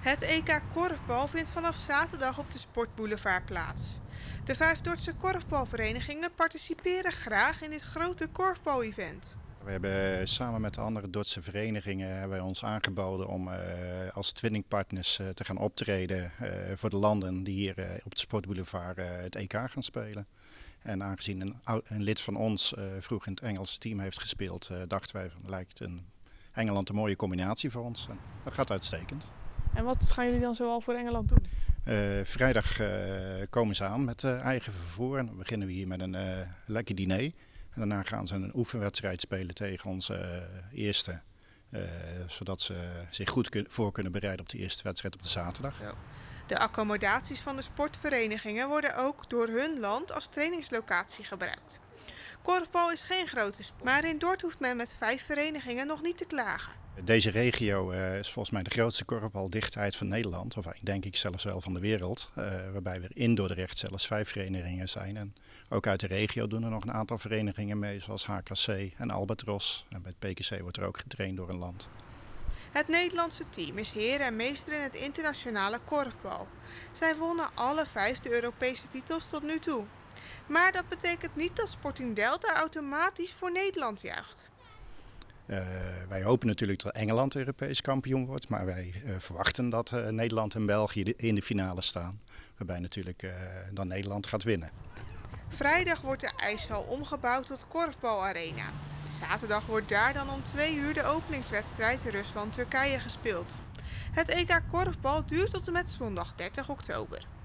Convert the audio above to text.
Het EK Korfbal vindt vanaf zaterdag op de Sportboulevard plaats. De 5 Dordtse korfbalverenigingen participeren graag in dit grote korfbal-event. We hebben samen met de andere Dordtse verenigingen hebben wij ons aangeboden om als twinningpartners te gaan optreden voor de landen die hier op de Sportboulevard het EK gaan spelen. En aangezien een lid van ons vroeg in het Engelse team heeft gespeeld, dachten wij van lijkt Engeland een mooie combinatie voor ons. En dat gaat uitstekend. En wat gaan jullie dan zoal voor Engeland doen? Vrijdag komen ze aan met eigen vervoer en dan beginnen we hier met een lekker diner. En daarna gaan ze een oefenwedstrijd spelen tegen onze eerste, zodat ze zich goed voor kunnen bereiden op de eerste wedstrijd op de zaterdag. Ja. De accommodaties van de sportverenigingen worden ook door hun land als trainingslocatie gebruikt. Korfbal is geen grote sport, maar in Dordt hoeft men met 5 verenigingen nog niet te klagen. Deze regio is volgens mij de grootste korfbaldichtheid van Nederland, of denk ik zelfs wel van de wereld. Waarbij er in Dordrecht zelfs 5 verenigingen zijn. En ook uit de regio doen er nog een aantal verenigingen mee, zoals HKC en Albatros. En bij het PKC wordt er ook getraind door een land. Het Nederlandse team is heer en meester in het internationale korfbal. Zij wonnen alle 5 de Europese titels tot nu toe. Maar dat betekent niet dat Sporting Delta automatisch voor Nederland juicht. Wij hopen natuurlijk dat Engeland Europees kampioen wordt, maar wij verwachten dat Nederland en België in de finale staan. Waarbij natuurlijk dan Nederland gaat winnen. Vrijdag wordt de ijshal omgebouwd tot korfbalarena. Zaterdag wordt daar dan om 2 uur de openingswedstrijd Rusland-Turkije gespeeld. Het EK Korfbal duurt tot en met zondag 30 oktober.